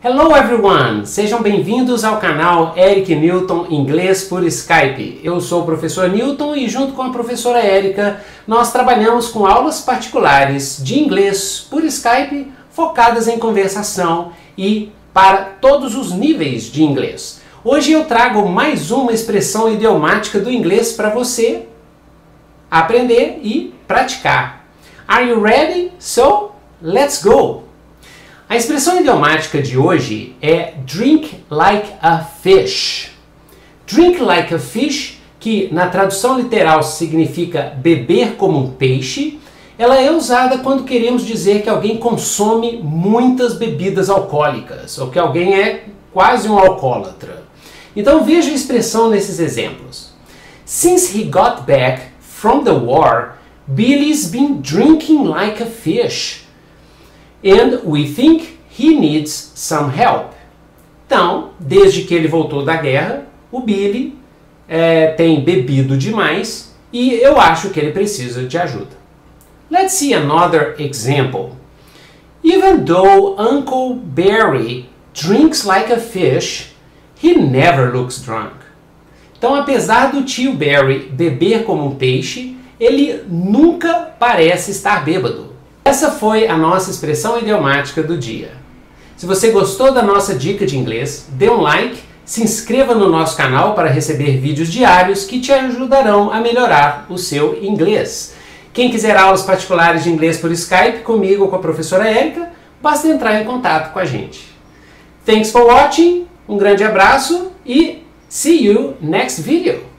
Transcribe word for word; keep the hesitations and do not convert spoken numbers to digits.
Hello everyone! Sejam bem-vindos ao canal Eric Newton Inglês por Skype. Eu sou o professor Newton e junto com a professora Érica nós trabalhamos com aulas particulares de inglês por Skype focadas em conversação e para todos os níveis de inglês. Hoje eu trago mais uma expressão idiomática do inglês para você aprender e praticar. Are you ready? So, let's go! A expressão idiomática de hoje é drink like a fish. Drink like a fish, que na tradução literal significa beber como um peixe, ela é usada quando queremos dizer que alguém consome muitas bebidas alcoólicas, ou que alguém é quase um alcoólatra. Então veja a expressão nesses exemplos. Since he got back from the war, Billy's been drinking like a fish. And we think he needs some help. Então, desde que ele voltou da guerra, o Billy é, tem bebido demais e eu acho que ele precisa de ajuda. Let's see another example. Even though Uncle Barry drinks like a fish, he never looks drunk. Então, apesar do tio Barry beber como um peixe, ele nunca parece estar bêbado. Essa foi a nossa expressão idiomática do dia. Se você gostou da nossa dica de inglês, dê um like, se inscreva no nosso canal para receber vídeos diários que te ajudarão a melhorar o seu inglês. Quem quiser aulas particulares de inglês por Skype, comigo ou com a professora Érica, basta entrar em contato com a gente. Thanks for watching, um grande abraço e see you next video!